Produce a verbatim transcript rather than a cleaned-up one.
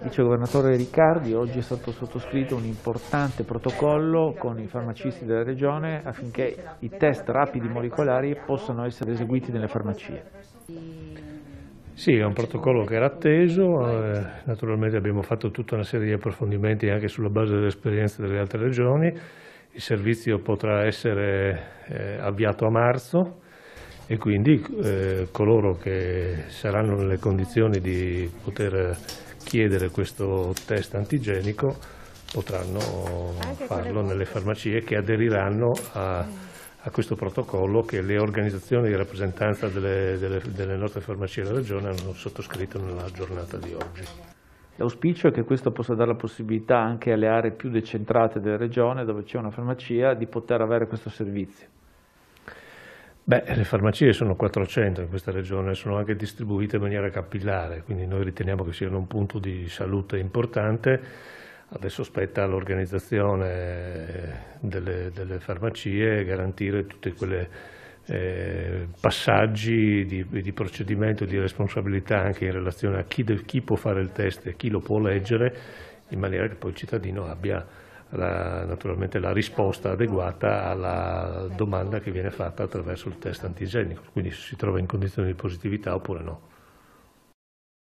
Vicegovernatore Riccardi, oggi è stato sottoscritto un importante protocollo con i farmacisti della Regione affinché i test rapidi molecolari possano essere eseguiti nelle farmacie. Sì, è un protocollo che era atteso, eh, naturalmente abbiamo fatto tutta una serie di approfondimenti anche sulla base delle esperienze delle altre regioni. Il servizio potrà essere eh, avviato a marzo e quindi eh, coloro che saranno nelle condizioni di poter chiedere questo test antigenico potranno farlo nelle farmacie che aderiranno a, a questo protocollo che le organizzazioni di rappresentanza delle, delle, delle nostre farmacie della Regione hanno sottoscritto nella giornata di oggi. L'auspicio è che questo possa dare la possibilità anche alle aree più decentrate della Regione, dove c'è una farmacia, di poter avere questo servizio. Beh, le farmacie sono quattrocento in questa regione, sono anche distribuite in maniera capillare, quindi noi riteniamo che siano un punto di salute importante. Adesso spetta all'organizzazione delle, delle farmacie garantire tutti quei eh, passaggi di, di procedimento e di responsabilità anche in relazione a chi, chi può fare il test e chi lo può leggere, in maniera che poi il cittadino abbia La, naturalmente la risposta adeguata alla domanda che viene fatta attraverso il test antigenico, quindi se si trova in condizioni di positività oppure no.